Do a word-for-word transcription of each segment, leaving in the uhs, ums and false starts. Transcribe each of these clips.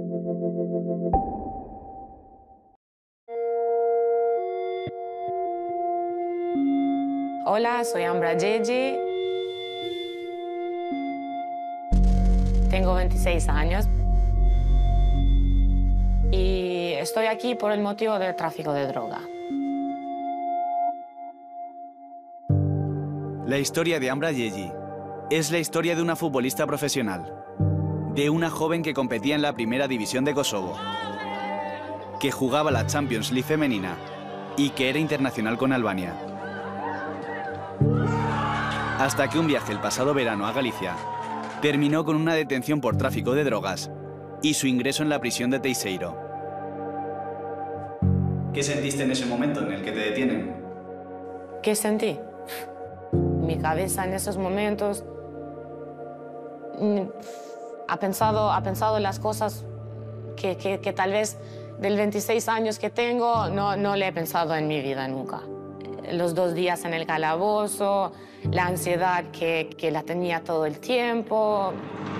Hola, soy Ambra Gyeji. Tengo veintiséis años. Y estoy aquí por el motivo del tráfico de droga. La historia de Ambra Gyeji es la historia de una futbolista profesional, de una joven que competía en la primera división de Kosovo, que jugaba la Champions League femenina y que era internacional con Albania. Hasta que un viaje el pasado verano a Galicia terminó con una detención por tráfico de drogas y su ingreso en la prisión de Teiseiro. ¿Qué sentiste en ese momento en el que te detienen? ¿Qué sentí? Mi cabeza en esos momentos ha pensado, ha pensado en las cosas que, que, que tal vez del veintiséis años que tengo no, no le he pensado en mi vida nunca. Los dos días en el calabozo, la ansiedad que, que la tenía todo el tiempo.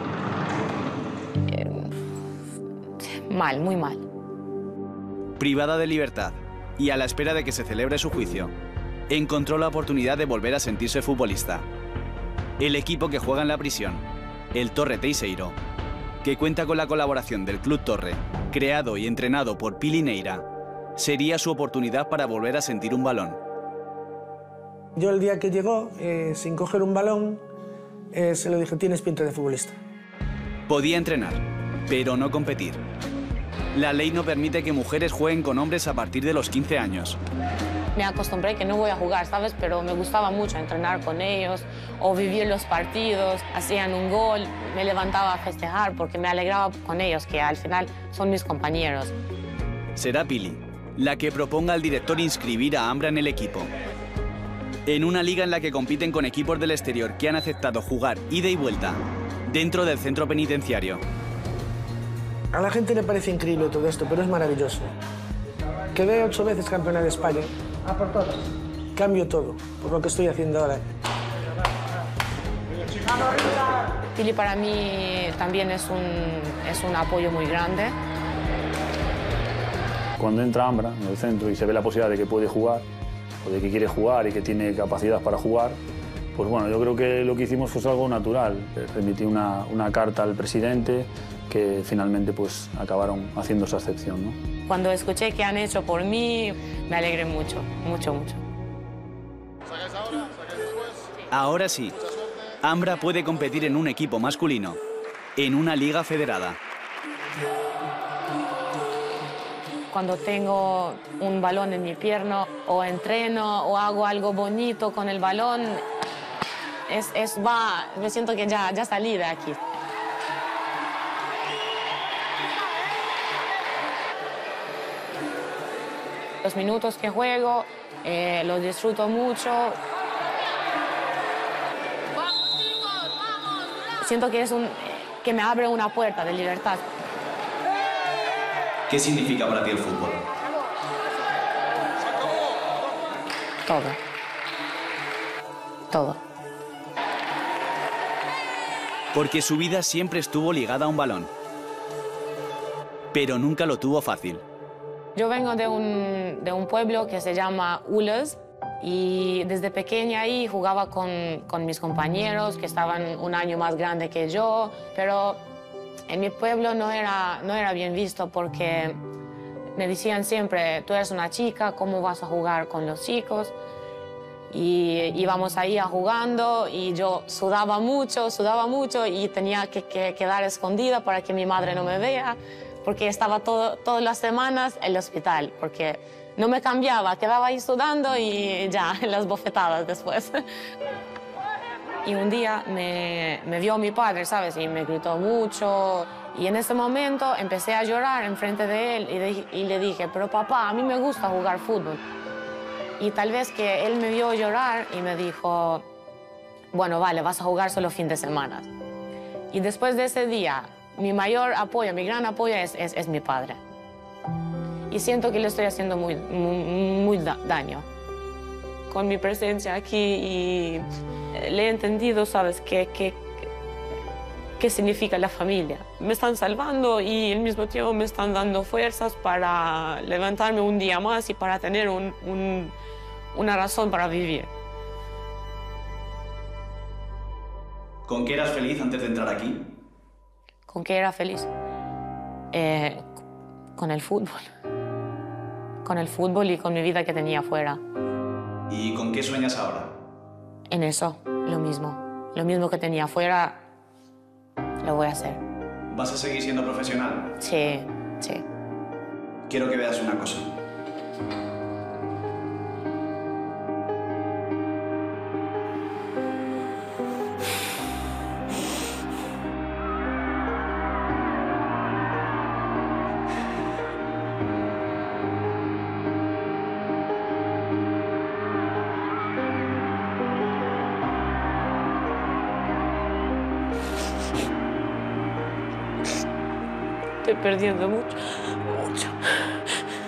Eh, mal, muy mal. Privada de libertad y a la espera de que se celebre su juicio, encontró la oportunidad de volver a sentirse futbolista. El equipo que juega en la prisión, el Torre Teiseiro, que cuenta con la colaboración del Club Torre, creado y entrenado por Pili Neira, sería su oportunidad para volver a sentir un balón. Yo el día que llegó, eh, sin coger un balón, eh, se lo dije, tienes pinta de futbolista. Podía entrenar, pero no competir. La ley no permite que mujeres jueguen con hombres a partir de los quince años. Me acostumbré que no voy a jugar, ¿sabes? Pero me gustaba mucho entrenar con ellos o vivir los partidos. Hacían un gol, me levantaba a festejar porque me alegraba con ellos, que al final son mis compañeros. Será Pili la que proponga al director inscribir a Ambra en el equipo. En una liga en la que compiten con equipos del exterior que han aceptado jugar ida y vuelta dentro del centro penitenciario. A la gente le parece increíble todo esto, pero es maravilloso. Quedé ocho veces campeona de España. Ah, por todas. Cambio todo, por lo que estoy haciendo ahora. Pili para mí también es un, es un apoyo muy grande. Cuando entra Ambra en el centro y se ve la posibilidad de que puede jugar, o de que quiere jugar y que tiene capacidad para jugar, pues bueno, yo creo que lo que hicimos fue algo natural. Remití una, una carta al presidente que finalmente pues acabaron haciendo esa excepción, ¿no? Cuando escuché que han hecho por mí, me alegré mucho, mucho, mucho. Ahora sí, Ambra puede competir en un equipo masculino, en una liga federada. Cuando tengo un balón en mi pierna, o entreno, o hago algo bonito con el balón, es, es va, me siento que ya, ya salí de aquí. Los minutos que juego, eh, los disfruto mucho. Siento que es un, que me abre una puerta de libertad. ¿Qué significa para ti el fútbol? Todo. Todo. Porque su vida siempre estuvo ligada a un balón. Pero nunca lo tuvo fácil. Yo vengo de un, de un pueblo que se llama Ules y desde pequeña ahí jugaba con, con mis compañeros que estaban un año más grande que yo, pero en mi pueblo no era, no era bien visto porque me decían siempre, tú eres una chica, ¿cómo vas a jugar con los chicos? Y íbamos ahí a jugando y yo sudaba mucho, sudaba mucho y tenía que, que quedar escondida para que mi madre no me vea, porque estaba todo, todas las semanas en el hospital, porque no me cambiaba, quedaba ahí sudando y ya, las bofetadas después. Y un día me, me vio mi padre, ¿sabes? Y me gritó mucho. Y en ese momento empecé a llorar enfrente de él y, de, y le dije, pero papá, a mí me gusta jugar fútbol. Y tal vez que él me vio llorar y me dijo, bueno, vale, vas a jugar solo fin de semana. Y después de ese día, mi mayor apoyo, mi gran apoyo es, es, es mi padre. Y siento que le estoy haciendo muy, muy, muy da daño con mi presencia aquí y le he entendido, ¿sabes? Que, que, qué significa la familia. Me están salvando y al mismo tiempo me están dando fuerzas para levantarme un día más y para tener un, un, una razón para vivir. ¿Con qué eras feliz antes de entrar aquí? ¿Con qué era feliz? Eh, con el fútbol. Con el fútbol y con mi vida que tenía afuera. ¿Y con qué sueñas ahora? En eso, lo mismo. Lo mismo que tenía afuera, lo voy a hacer. ¿Vas a seguir siendo profesional? Sí, sí. Quiero que veas una cosa. Estoy perdiendo mucho, mucho.